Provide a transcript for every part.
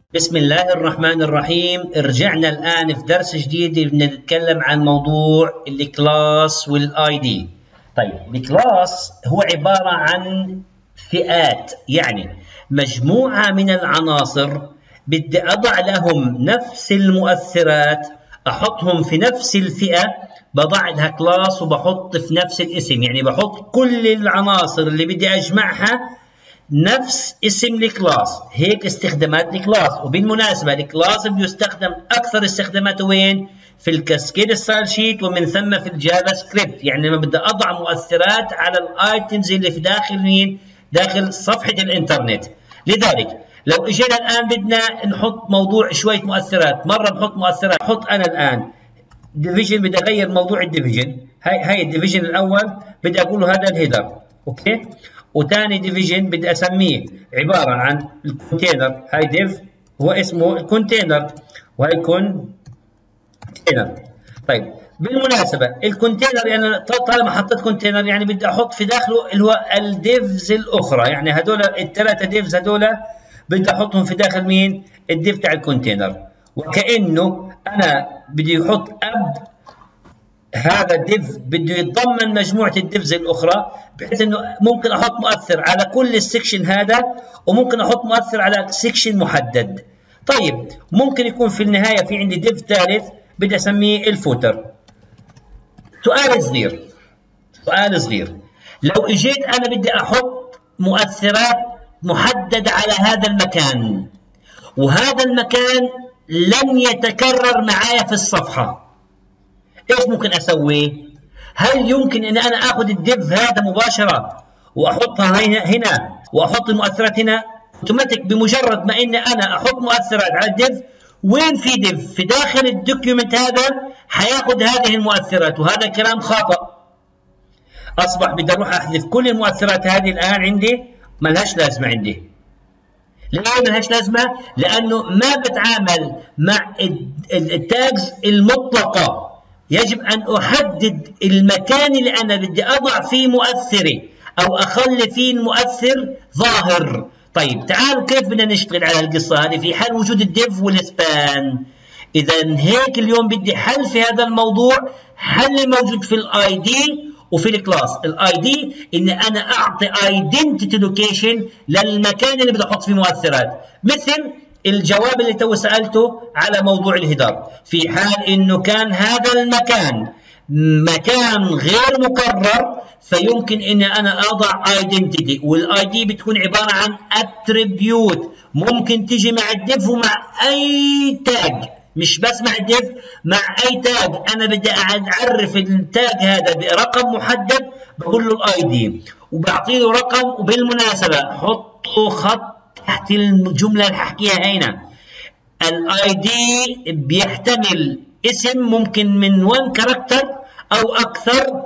بسم الله الرحمن الرحيم. رجعنا الآن في درس جديد بنتكلم عن موضوع الكلاس والاي دي. طيب الكلاس هو عبارة عن فئات، يعني مجموعة من العناصر بدي أضع لهم نفس المؤثرات، أحطهم في نفس الفئة، بضع لها كلاس وبحط في نفس الاسم، يعني بحط كل العناصر اللي بدي أجمعها نفس اسم الكلاس. هيك استخدامات الكلاس. وبالمناسبة الكلاس بيستخدم أكثر استخداماته وين؟ في الكاسكيد ستايل شيت، ومن ثم في الجافا سكريبت. يعني لما بدي أضع مؤثرات على الايتمز اللي في داخل مين؟ داخل صفحة الانترنت. لذلك لو اجينا الآن بدنا نحط موضوع شوية مؤثرات، مرة بحط مؤثرات، بحط أنا الآن ديفيجن، بدي أغير موضوع الديفيجن. هاي الديفيجن الأول بدي أقول له هذا الهيدر، أوكي؟ وثاني ديفيجن بدي اسميه عباره عن الكونتينر، هاي ديف هو اسمه الكونتينر، وهي كونتينر. طيب بالمناسبه الكونتينر يعني طالما حطيت كونتينر يعني بدي احط في داخله اللي هو الديفز الاخرى، يعني هذول الثلاثه ديفز هذول بدي احطهم في داخل مين؟ الديف تاع الكونتينر. وكانه انا بدي احط هذا الديف بده يتضمن مجموعه الديفز الاخرى، بحيث انه ممكن احط مؤثر على كل السكشن هذا، وممكن احط مؤثر على سكشن محدد. طيب ممكن يكون في النهايه في عندي ديف ثالث بدي اسميه الفوتر. سؤال صغير، لو اجيت انا بدي احط مؤثرات محدده على هذا المكان، وهذا المكان لن يتكرر معايا في الصفحه، ايش ممكن اسوي؟ هل يمكن ان انا اخذ الديف هذا مباشره واحطها هنا واحط المؤثرات هنا اوتوماتيك؟ بمجرد ما ان انا احط مؤثرات على الديف، وين في ديف في داخل الدوكيومنت هذا حياخذ هذه المؤثرات، وهذا كلام خاطئ. اصبح بدي اروح احذف كل المؤثرات هذه الان عندي، ملهاش لازمه عندي. ليه ملهاش لازمه؟ لانه ما بتعامل مع التاجز المطلقه، يجب أن أحدد المكان اللي أنا بدي أضع فيه مؤثري أو أخلي فيه المؤثر ظاهر. طيب تعالوا كيف بدنا نشتغل على القصة هذه في حال وجود الديف والسبان. إذا هيك اليوم بدي حل في هذا الموضوع، حل موجود في الاي دي وفي الكلاس. الاي دي إن أنا أعطي ايدنتيتي لوكيشن للمكان اللي بدي أحط فيه مؤثرات، مثل الجواب اللي تو سألته على موضوع الهيدر. في حال انه كان هذا المكان مكان غير مكرر، فيمكن ان انا اضع ايدنتيتي، والاي دي بتكون عباره عن اتريبيوت، ممكن تيجي مع الديف ومع اي تاج، مش بس مع الديف، مع اي تاج. انا بدي اعرف التاج هذا برقم محدد، بقول له الاي دي وبعطيه له رقم. وبالمناسبه حطوا خط تحت الجمله اللي ححكيها هنا. الاي دي بيحتمل اسم ممكن من 1 كاركتر او اكثر،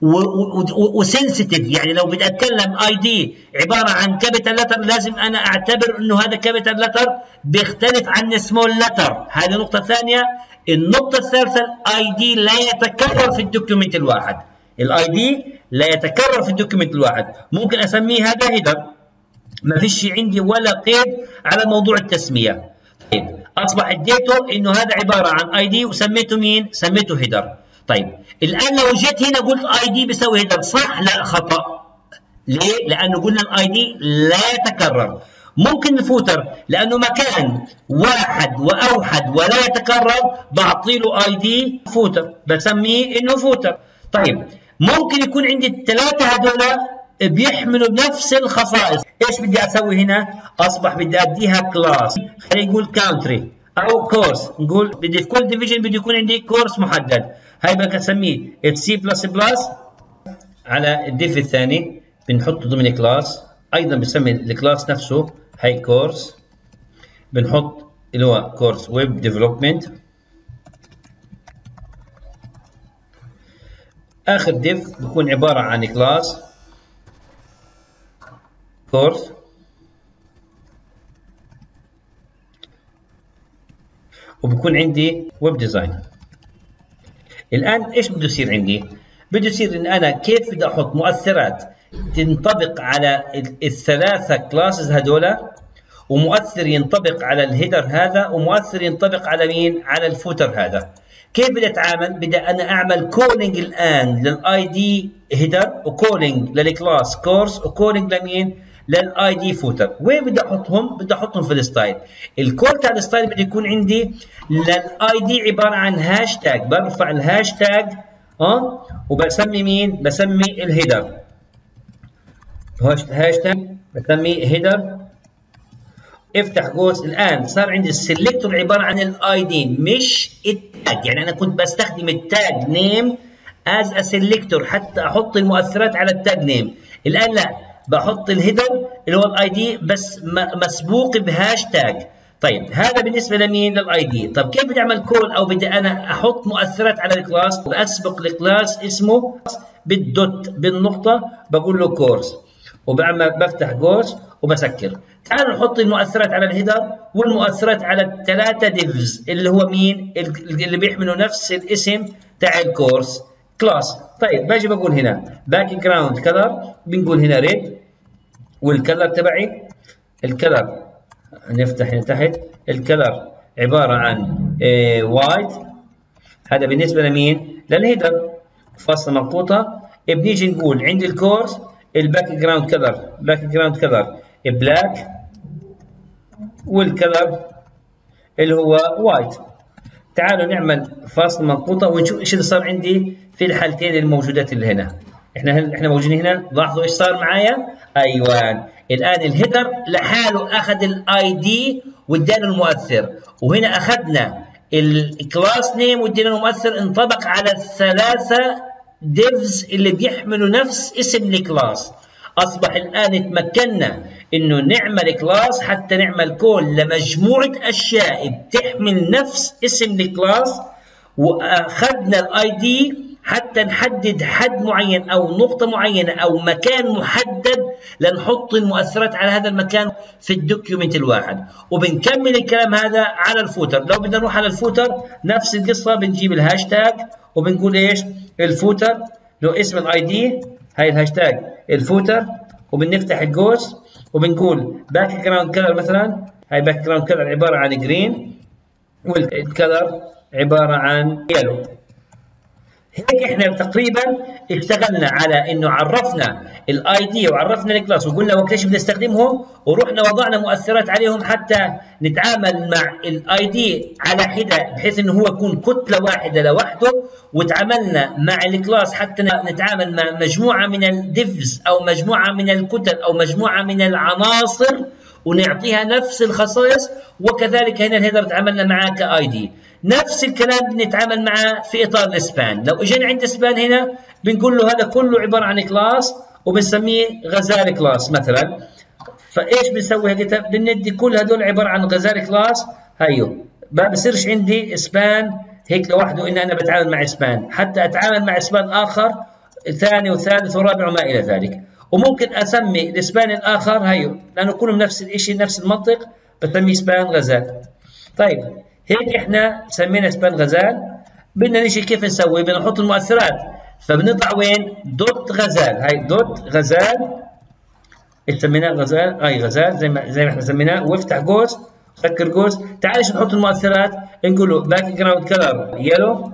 وسنسيتيف. يعني لو بدي اتكلم اي دي عباره عن كابيتال لتر، لازم انا اعتبر انه هذا كابيتال لتر بيختلف عن سمول لتر. هذه نقطه ثانيه. النقطه الثالثه، الاي دي لا يتكرر في الدوكيومنت الواحد. الاي دي لا يتكرر في الدوكيومنت الواحد. ممكن اسميه هذا هيدر، ما فيش عندي ولا قيد على موضوع التسميه. طيب اصبح اديته انه هذا عباره عن اي دي وسميته مين؟ سميته هيدر. طيب الان لو جيت هنا قلت اي دي بيساوي هيدر، صح؟ لا، خطا. ليه؟ لانه قلنا الاي دي لا يتكرر. ممكن الفوتر لانه مكان واحد واوحد ولا يتكرر، بعطي له اي دي فوتر، بسميه انه فوتر. طيب ممكن يكون عندي الثلاثه هذول بيحملوا نفس الخصائص. ايش بدي اسوي هنا؟ اصبح بدي اديها كلاس، خلينا نقول كانتري او كورس. نقول بدي في كل ديفيجن بدي يكون عندي كورس محدد. هاي بدك اسميه سي بلس بلس على الديف الثاني، بنحطه ضمن كلاس. ايضا بسمي الكلاس نفسه هاي كورس، بنحط اللي هو كورس ويب ديفلوبمنت. اخر ديف بكون عباره عن كلاس كورس، وبكون عندي ويب ديزاين. الان ايش بده يصير عندي؟ بده يصير ان انا كيف بدي احط مؤثرات تنطبق على الثلاثه كلاسز هذول، ومؤثر ينطبق على الهيدر هذا، ومؤثر ينطبق على مين؟ على الفوتر هذا. كيف بدي اتعامل؟ بدي انا اعمل كولينج الان للاي دي هيدر، وكولينج للكلاس كورس، وكولينج لمين؟ للاي دي فوتر. وين بدي احطهم؟ بدي احطهم في الستايل. الكول تاع الستايل بده يكون عندي للاي دي عباره عن هاشتاج، برفع الهاشتاج وبسمي مين؟ بسمي الهيدر. هاشتاج بسميه هيدر، افتح قوس. الان صار عندي السلكتور عباره عن الاي دي مش التاج. يعني انا كنت بستخدم التاج نيم از ا سلكتور حتى احط المؤثرات على التاج نيم. الان لا، بحط الهيدر اللي هو الاي دي بس مسبوق بهاشتاج. طيب هذا بالنسبه لمين؟ للاي دي. طب كيف بدي اعمل كول او بدي انا احط مؤثرات على الكلاس؟ باسبق الكلاس اسمه بالدوت بالنقطه، بقول له كورس، وبعمل بفتح قوس وبسكر. تعالوا نحط المؤثرات على الهيدر والمؤثرات على الثلاثه ديفز اللي هو مين؟ اللي بيحملوا نفس الاسم تاع الكورس كلاس. طيب باجي بقول هنا باك جراوند كلر، بنقول هنا ريد، والكلر تبعي الكلر نفتح هنا تحت الكلر عباره عن وايت. هذا بالنسبه لمين؟ للهيدر فاصله مضغوطه. بنيجي نقول عند الكورس الباك جراوند كلر، باك جراوند كلر بلاك، والكلر اللي هو وايت. تعالوا نعمل فاصله منقوطه ونشوف ايش اللي صار عندي في الحالتين الموجودات اللي هنا. احنا موجودين هنا، لاحظوا ايش صار معايا؟ ايوه، الان الهيدر لحاله اخذ الاي دي وادانا المؤثر، وهنا اخذنا الكلاس نيم وادينا المؤثر، انطبق على الثلاثه ديفز اللي بيحملوا نفس اسم الكلاس. اصبح الان تمكنا انه نعمل كلاس حتى نعمل كول لمجموعه اشياء بتحمل نفس اسم الكلاس، واخذنا الاي دي حتى نحدد حد معين او نقطه معينه او مكان محدد لنحط المؤثرات على هذا المكان في الدوكيومنت الواحد. وبنكمل الكلام هذا على الفوتر. لو بدنا نروح على الفوتر نفس القصه، بنجيب الهاشتاج وبنقول ايش؟ الفوتر له اسم الاي دي، هاي الهاشتاج الفوتر، وبنفتح القوس وبنقول باك جراوند كلر مثلا. هاي باك جراوند كلر عباره عن جرين، والكلر عباره عن يلو. هيك احنا تقريبا اشتغلنا على انه عرفنا الاي دي وعرفنا الكلاس وقلنا وقت ايش بنستخدمهم، ورحنا وضعنا مؤثرات عليهم حتى نتعامل مع الاي دي على حده بحيث انه هو يكون كتله واحده لوحده، وتعاملنا مع الكلاس حتى نتعامل مع مجموعه من الديفز او مجموعه من الكتل او مجموعه من العناصر ونعطيها نفس الخصائص. وكذلك هنا الهيدر تعاملنا معاه كاي دي. نفس الكلام بنتعامل معاه في اطار السبان. لو اجينا عند سبان هنا بنقول له هذا كله عباره عن كلاس وبنسميه غزال كلاس مثلا. فايش بنسوي هيك؟ بندي كل هذول عباره عن غزال كلاس. هيو ما بصيرش عندي سبان هيك لوحده ان انا بتعامل مع سبان، حتى اتعامل مع سبان اخر ثاني وثالث ورابع وما الى ذلك. وممكن اسمي السبان الاخر هيو لانه كلهم نفس الشيء نفس المنطق، بسميه سبان غزال. طيب هيك احنا سمينا سبان غزال. بدنا نيجي كيف نسوي؟ بدنا نحط المؤثرات، فبنضع وين؟ دوت غزال. هاي دوت غزال سميناه غزال، هاي غزال زي ما احنا سميناه، وافتح قوس سكر قوس. تعال نحط المؤثرات، نقول له باك جراوند كلر يلو،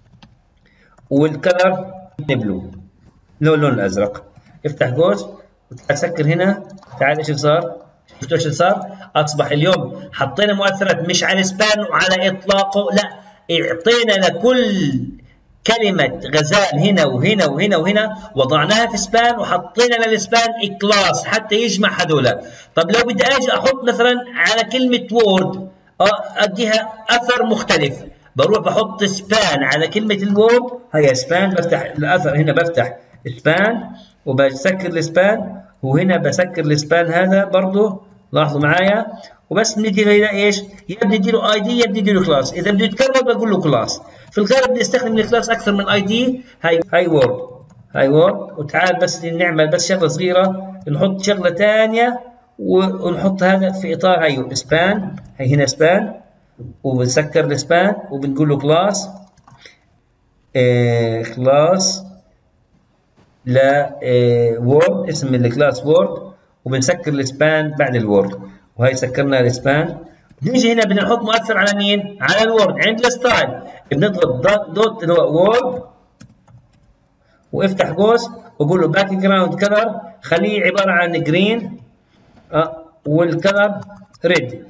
والكلر بلو اللون الازرق. افتح قوس وتعال سكر هنا. تعال ايش صار؟ شفتوا ايش صار؟ اصبح اليوم حطينا مؤثرات مش على سبان وعلى اطلاقه، لا، اعطينا لكل كلمه غزال هنا وهنا وهنا وهنا وضعناها في سبان، وحطينا للسبان كلاس حتى يجمع هذول. طب لو بدي اجي احط مثلا على كلمه وورد اديها اثر مختلف، بروح بحط سبان على كلمه الوورد. هي سبان، بفتح الاثر هنا، بفتح سبان وبسكر السبان، وهنا بسكر السبان هذا برضه، لاحظوا معايا. وبس بندي له هنا ايش؟ يا بدي له اي دي يا بدي له كلاس. اذا بده يتكرر بقول له كلاس. في الغالب بنستخدم الكلاس اكثر من اي دي. هاي وورد، هاي وورد. وتعال بس نعمل بس شغله صغيره، نحط شغله ثانيه ونحط هذا في اطار هاي سبان. هي هنا سبان وبنسكر السبان وبنقول له كلاس. كلاس لا وورد، اسم الكلاس وورد، وبنسكر السبان بعد الوورد. وهي سكرنا السبان. نيجي هنا بدنا نحط مؤثر على مين؟ على الوورد. عند الستايل بنضغط دوت اللي هو وورد وافتح قوس وقول له باك جراوند كلر، خليه عباره عن جرين والكلر ريد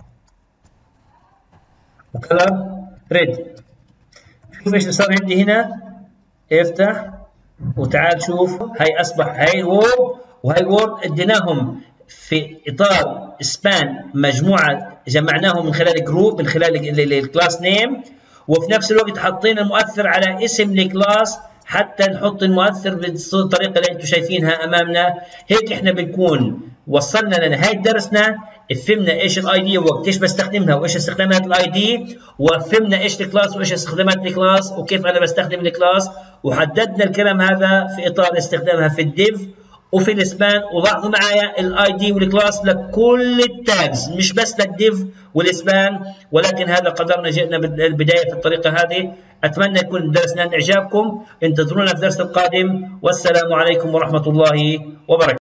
وكلر ريد. شوف ايش صار عندي هنا. افتح وتعال شوف، هي اصبح هي وورد وهي وورد اديناهم في اطار سبان مجموعه، جمعناهم من خلال جروب، من خلال الكلاس نيم، وفي نفس الوقت حاطين المؤثر على اسم الكلاس حتى نحط المؤثر بالطريقه اللي انتم شايفينها امامنا. هيك احنا بنكون وصلنا لنهايه درسنا، فهمنا ايش الاي دي ووقت ايش بستخدمها وايش استخدامات الاي دي، وفهمنا ايش الكلاس وايش استخدامات الكلاس وكيف انا بستخدم الكلاس، وحددنا الكلام هذا في اطار استخدامها في الديف وفي السبان. ولاحظوا معايا الاي دي والكلاس لكل التاجز مش بس للديف والسبان، ولكن هذا قدرنا جئنا بالبدايه في الطريقه هذه. اتمنى يكون درسنا من اعجابكم، انتظرونا في الدرس القادم، والسلام عليكم ورحمه الله وبركاته.